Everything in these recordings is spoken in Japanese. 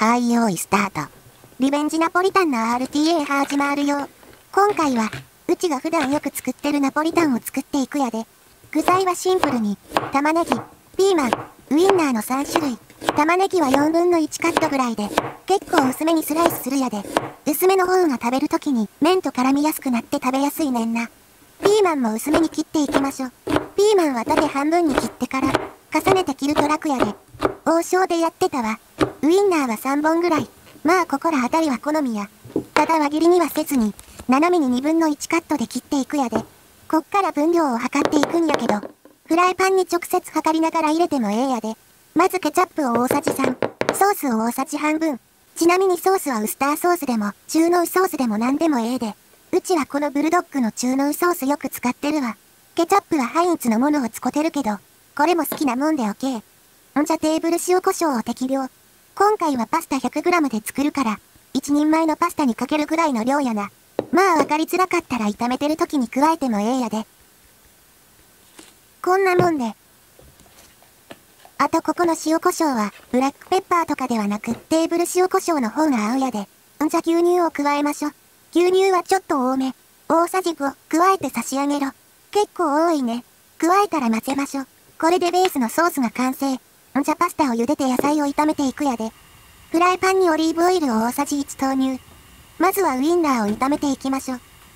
はい、用意スタート。リベンジナポリタンの RTA 始まるよ。今回は、うちが普段よく作ってるナポリタンを作っていくやで。具材はシンプルに、玉ねぎ、ピーマン、ウインナーの3種類。玉ねぎは4分の1カットぐらいで、結構薄めにスライスするやで。薄めの方が食べるときに麺と絡みやすくなって食べやすいねんな。ピーマンも薄めに切っていきましょ。ピーマンは縦半分に切ってから、重ねて切ると楽やで。王将でやってたわ。ウインナーは3本ぐらい。まあここらあたりは好みや。ただ輪切りにはせずに、斜めに2分の1カットで切っていくやで。こっから分量を測っていくんやけど、フライパンに直接測りながら入れてもええやで。まずケチャップを大さじ3、ソースを大さじ半分。ちなみにソースはウスターソースでも、中濃ソースでも何でもええで。うちはこのブルドッグの中濃ソースよく使ってるわ。ケチャップはハインツのものを使ってるけど、これも好きなもんで OK。んじゃテーブル塩コショウを適量。今回はパスタ 100g で作るから、一人前のパスタにかけるぐらいの量やな。まあ分かりづらかったら炒めてる時に加えてもええやで。こんなもんで。あとここの塩コショウは、ブラックペッパーとかではなく、テーブル塩コショウの方が合うやで。んじゃ牛乳を加えましょ。牛乳はちょっと多め。大さじ5、加えて差し上げろ。結構多いね。加えたら混ぜましょ。これでベースのソースが完成。んじゃパスタを茹でて野菜を炒めていくやで。フライパンにオリーブオイルを大さじ1投入。まずはウインナーを炒めていきましょう。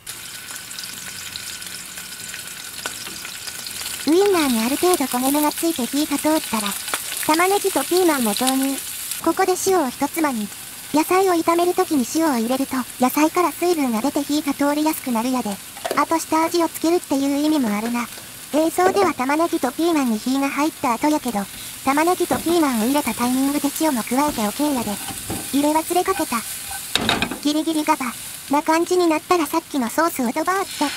ウインナーにある程度焦げ目がついて火が通ったら、玉ねぎとピーマンも投入。ここで塩を一つまみ。野菜を炒めるときに塩を入れると、野菜から水分が出て火が通りやすくなるやで。あと下味をつけるっていう意味もあるな。映像では玉ねぎとピーマンに火が入った後やけど、玉ねぎとピーマンを入れたタイミングで塩も加えて OK やで。入れ忘れかけた。ギリギリガバな感じになったらさっきのソースをドバーッと。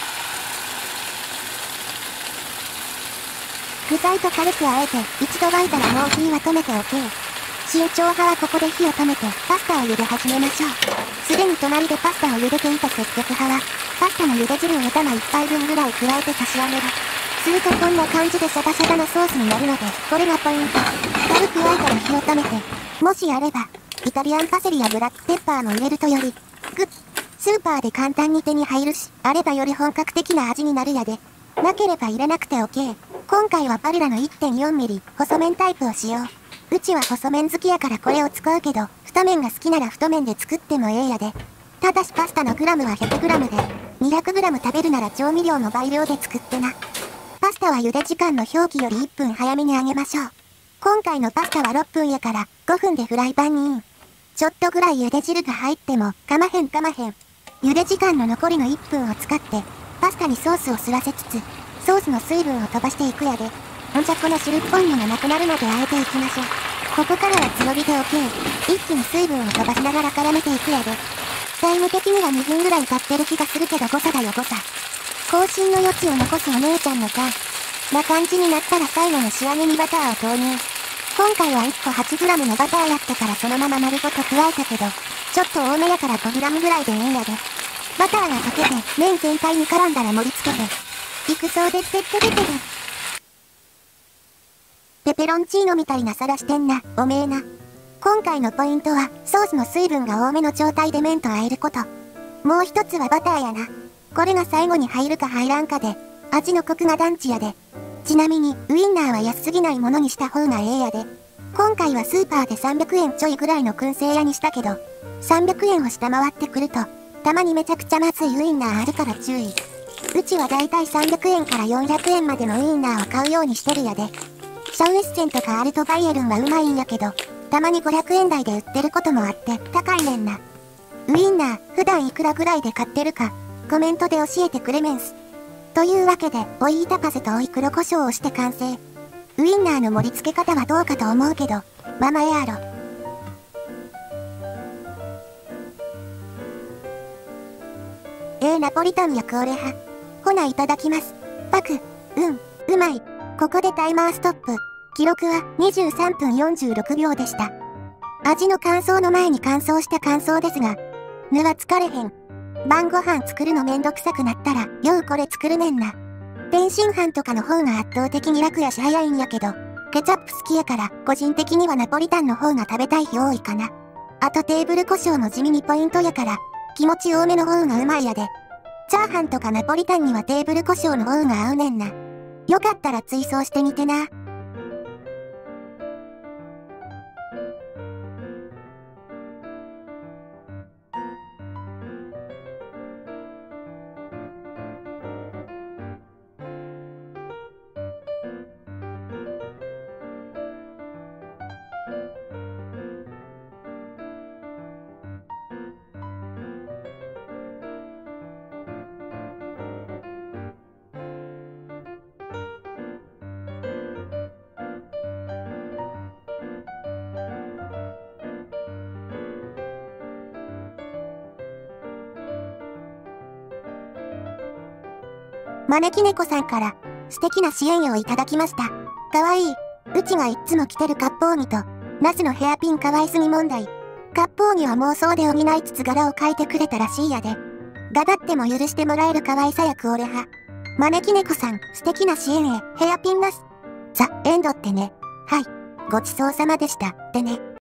具材と軽くあえて、一度沸いたらもう火は止めて OK。慎重派はここで火を止めて、パスタを茹で始めましょう。すでに隣でパスタを茹でていた積極派は、パスタの茹で汁を頭1杯分ぐらい加えて差し上げる。するとこんな感じでシャバシャバなソースになるので、これがポイント。軽く焼いたら火を止めて、もしあれば、イタリアンパセリやブラックペッパーも入れるとより、スーパーで簡単に手に入るし、あればより本格的な味になるやで。なければ入れなくて OK。今回はパルラの 1.4mm 細麺タイプを使用。うちは細麺好きやからこれを使うけど、太麺が好きなら太麺で作ってもええやで。ただしパスタのグラムは 100g で、200g 食べるなら調味料の倍量で作ってな。パスタは茹で時間の表記より1分早めに揚げましょう。今回のパスタは6分やから5分でフライパンにイン。ちょっとぐらい茹で汁が入ってもかまへん。茹で時間の残りの1分を使って、パスタにソースを吸わせつつ、ソースの水分を飛ばしていくやで。ほんじゃこの汁っぽいのがなくなるので和えていきましょう。ここからは強火で OK。一気に水分を飛ばしながら絡めていくやで。タイム的には2分ぐらい経ってる気がするけど誤差だよ誤差。更新の余地を残すお姉ちゃんのターン。な感じになったら最後の仕上げにバターを投入。今回は1個 8g のバターやったからそのまま丸ごと加えたけど、ちょっと多めやから 5g ぐらいでいいんやで。バターが溶けて麺全体に絡んだら盛り付けて。肉そうでってって出てる。ペペロンチーノみたいな皿してんな、おめえな。今回のポイントは、ソースの水分が多めの状態で麺と和えること。もう一つはバターやな。これが最後に入るか入らんかで、味のコクが団地やで。ちなみに、ウインナーは安すぎないものにした方がええやで。今回はスーパーで300円ちょいぐらいの燻製屋にしたけど、300円を下回ってくると、たまにめちゃくちゃまずいウインナーあるから注意。うちはだいたい300円から400円までのウインナーを買うようにしてるやで。シャウエッセンとかアルトバイエルンはうまいんやけど、たまに500円台で売ってることもあって高いねんな。ウインナー、普段いくらぐらいで買ってるか、コメントで教えてくれメンス。というわけで、追い板パセと追い黒胡椒をして完成。ウインナーの盛り付け方はどうかと思うけど、ママやろ。ナポリタン役オレ派。ほないただきます。パク、うまい。ここでタイマーストップ。記録は23分46秒でした。味の感想の前に乾燥した感想ですが、ぬは疲れへん。晩ご飯作るのめんどくさくなったら、ようこれ作るねんな。天津飯とかの方が圧倒的に楽やし早いんやけど、ケチャップ好きやから、個人的にはナポリタンの方が食べたい日多いかな。 あとテーブル胡椒も地味にポイントやから、気持ち多めの方がうまいやで。チャーハンとかナポリタンにはテーブル胡椒の方が合うねんな。よかったら追走してみてな。招き猫さんから素敵な支援をいただきました。かわいい。うちがいっつも着てる割烹着と、ナスのヘアピンかわいすぎ問題。割烹着は妄想で補いつつ柄を描いてくれたらしいやで。がだっても許してもらえる可愛さ役俺派。招き猫さん、素敵な支援へ、ヘアピンナス。ザ・エンドってね。はい。ごちそうさまでした。ってね。